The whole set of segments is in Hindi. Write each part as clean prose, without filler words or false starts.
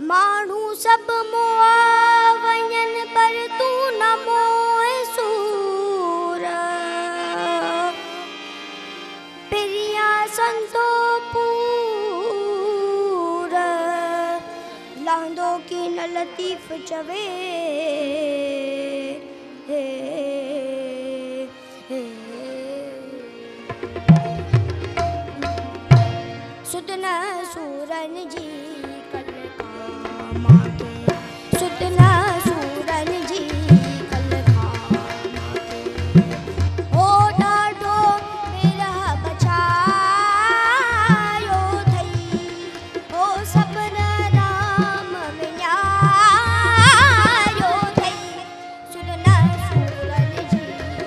माण्हू सब मोआ वञन पर तू न मोए सूर पिरिया संतो पूर लहंदो की न लतीफ़ चवे सुदन सूरन जी कल खामा के सुदन सूरन जी कल खामा के ओ ॾाढो बिरह बचायो थई ओ सबर राम विञायो थई सुदन सूरन जी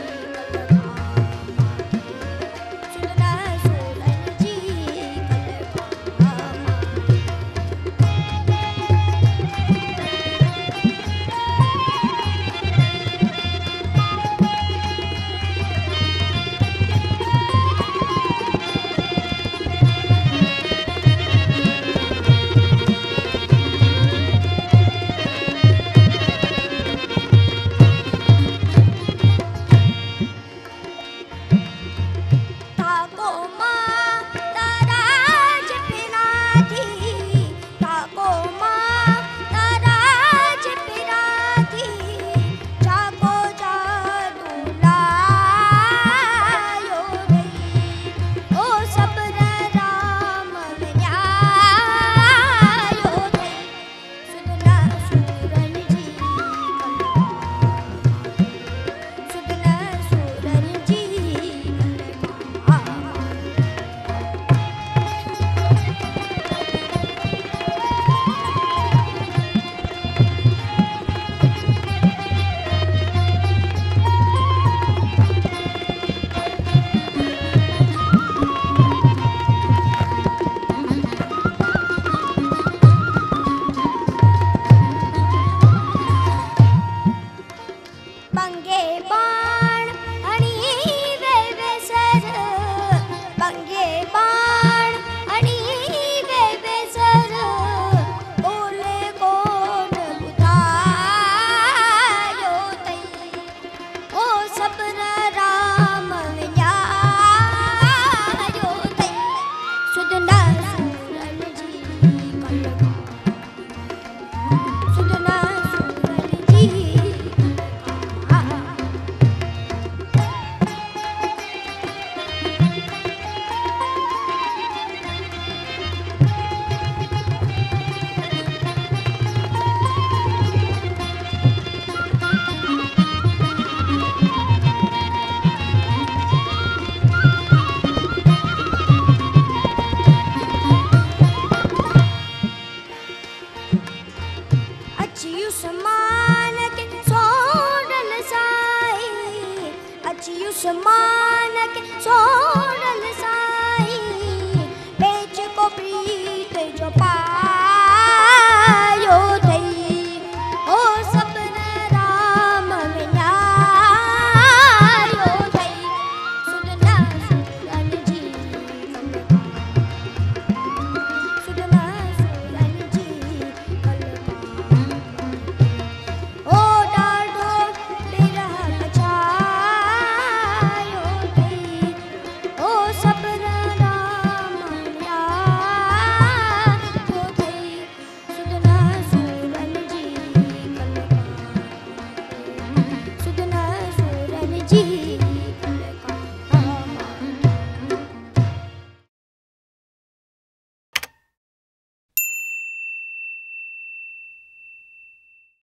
कल खामा के सुदन सूरन जी उस्मान के सोडल सा